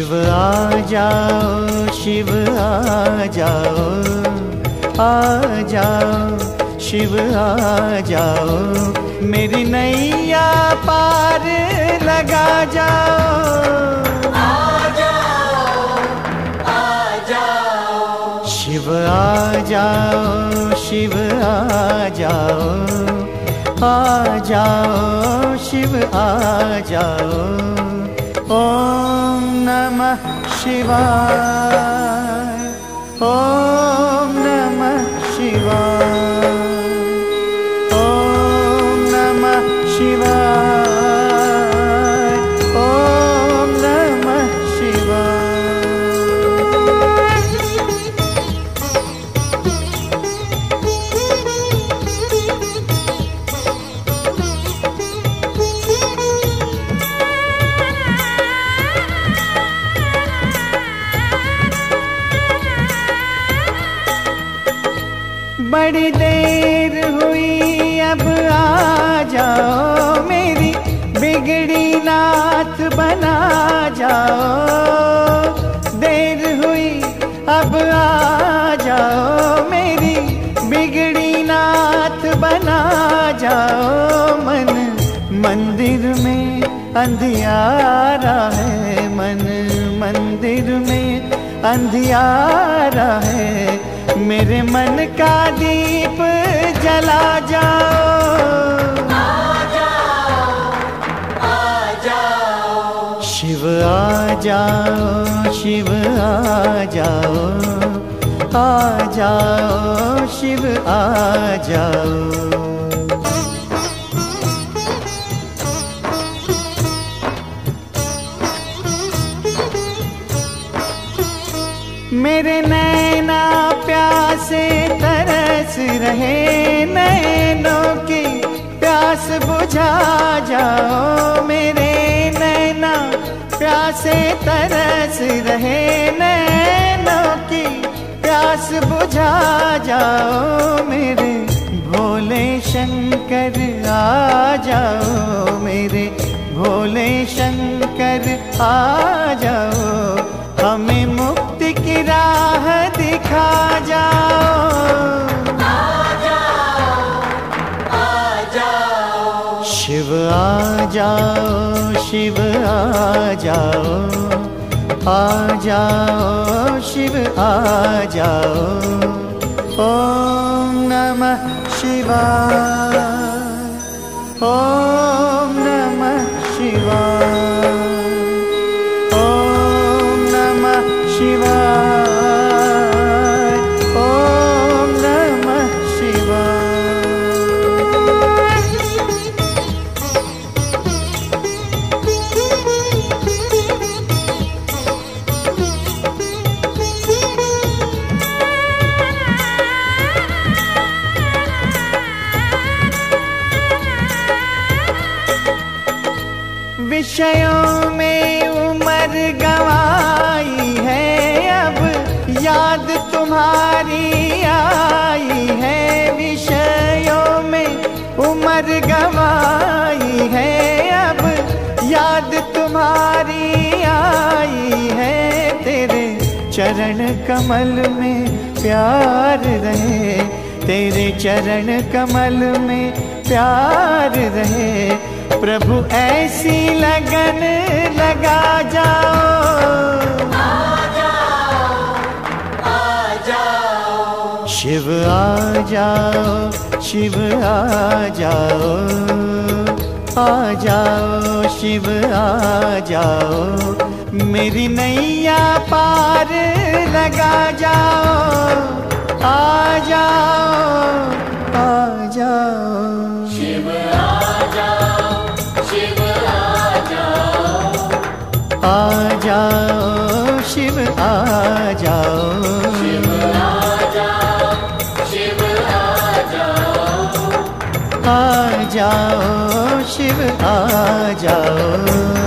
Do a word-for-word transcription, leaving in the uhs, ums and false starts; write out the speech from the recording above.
शिव आ जाओ, शिव आ जाओ, आ जाओ, शिव आ जाओ, मेरी नैया पार लगा जाओ। आ जाओ, आ जाओ, शिव आ जाओ, शिव आ जाओ, आ जाओ, शिव आ जाओ। ओम नमः शिवाय, ओम नमः शिवाय, ओम नमः शिवाय, ओम नमः शिवाय। बड़ी देर हुई अब आ जाओ, मेरी बिगड़ी नाथ बना जाओ। देर हुई अब आ जाओ, मेरी बिगड़ी नाथ बना जाओ। मन मंदिर में अंधियारा है, मन मंदिर में अंधियारा है, मेरे मन का दीप जला जाओ। आ जाओ, आ जाओ, शिव आ जाओ, शिव आ जाओ, आ जाओ, शिव आ जाओ। मेरे नैना प्यासे तरस रहे, नैनों की प्यास बुझा जाओ। मेरे नैना प्यासे तरस रहे, नैनों की प्यास बुझा जाओ। मेरे भोले शंकर आ जाओ, मेरे भोले शंकर आ जाओ, हमें मुक्ति की राह दिखा जाओ। आ जाओ, आ जाओ, शिव आ जाओ, शिव आ जाओ, आ जाओ, शिव आ जाओ। ओम नमः शिवाय, ओम नमः शिवाय, ओम नमः शिवाय, ओम नमः शिवाय। विषयों में उम्र गवाई है, अब याद तुम्हारी आई है। विषयों में उम्र गवाई है, अब याद तुम्हारी आई है। तेरे चरण कमल में प्यार रहे, तेरे चरण कमल में प्यार रहे, प्रभु ऐसी लगन लगा जाओ। आ जाओ, आ जाओ, शिव आ जाओ, शिव आ जाओ, आ जाओ, शिव आ जाओ, मेरी नैया पार लगा जाओ। आ जाओ, आ जाओ, शिव आ जाओ, शिव आ जाओ, आ जाओ, शिव आ जाओ, शिव आ जाओ, शिव आ जाओ, आ जाओ, शिव आ जाओ।